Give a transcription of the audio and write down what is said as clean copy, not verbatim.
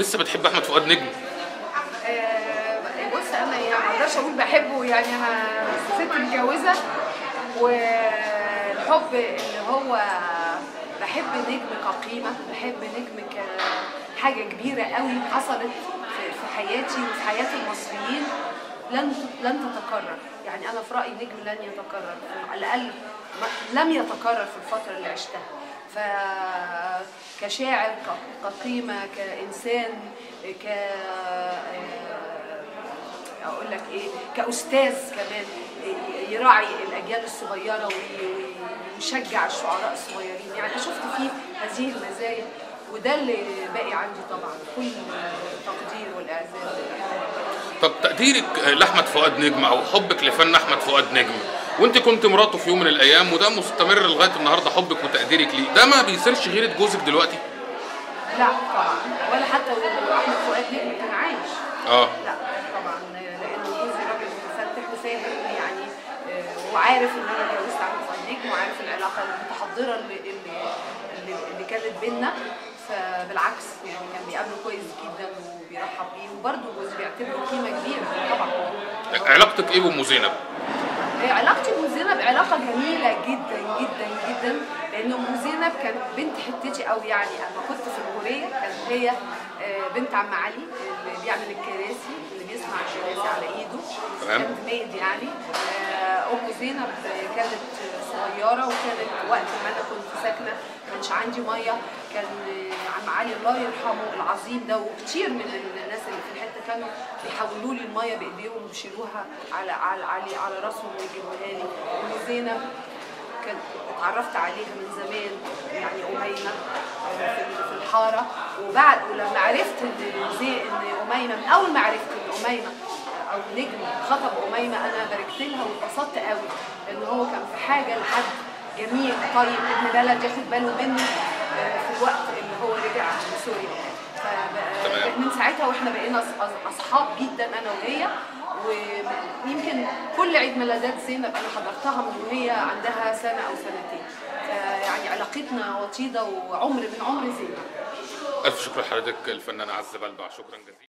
لسه بتحب احمد فؤاد نجم؟ بص انا يعني ما اقدرش اقول بحبه، يعني انا ست متجوزه، والحب اللي هو بحب نجم كقيمه، بحب نجم كحاجه كبيره قوي حصلت في حياتي وفي حياه المصريين، لن تتكرر. يعني انا في رايي نجم لن يتكرر، على الاقل لم يتكرر في الفتره اللي عشتها. كشاعر، كقيمه، كانسان، اقول لك ايه، كاستاذ كمان يراعي الاجيال الصغيره ويشجع الشعراء الصغيرين. يعني شفت فيه هذه المزايا، وده اللي باقي عندي طبعا، كل تقدير والاعزاز. طب تقديرك لاحمد فؤاد نجم او حبك لفن احمد فؤاد نجم، وانت كنت مراته في يوم من الايام، وده مستمر لغايه النهارده، حبك وتقديرك ليه ده ما بيصيرش غيره جوزك دلوقتي؟ لا طبعا، ولا حتى احمد فؤاد نجم كان عايش. لا طبعا، لان جوزي راجل متفتح وفاهم يعني، وعارف ان انا اتجوزت احمد فؤاد نجم، وعارف العلاقه المتحضره اللي كانت بينا. فبالعكس يعني كان بيقابله كويس جدا وبيرحب بيه، وبرده جوزي بيعتبره قيمه كبيره طبعا. علاقتك ايه بأم زينب؟ علاقتي بأم زينب علاقه جميله جدا جدا جدا، لان ام زينب كانت بنت حتتي قوي. يعني اما كنت في الغوريه كانت هي بنت عم علي اللي بيعمل الكراسي، اللي بيصنع الكراسي على ايده، كانت ميد يعني. ام زينب كانت صغيره، وكانت وقت ما انا كنت ساكنه ما كانش عندي ميه، كان عم علي الله يرحمه العظيم ده وكتير من الناس اللي في الحته كانوا بيحولوا لي الميه بايديهم ويشيلوها على راسهم ويجيبوها لي. ام زينب كانت اتعرفت عليها من زمان، يعني أميمة في الحارة. وبعد ولما عرفت ان أميمة، من أول ما عرفت ان أميمة أو نجم خطب أميمة، أنا باركت لها واتبسطت قوي، لأن هو كان في حاجة لحد جميل طيب ابن بلد ياخد باله منه في الوقت اللي هو رجع من سوريا. فمن ساعتها واحنا بقينا أصحاب جدا أنا وهي. ويمكن كل عيد ميلادات زينب انا حضرتها من وهي عندها سنه او سنتين، يعني علاقتنا وطيده وعمر من عمر زينب. الف شكر لحضرتك الفنانه عزه بلبع، شكرا جزيلا.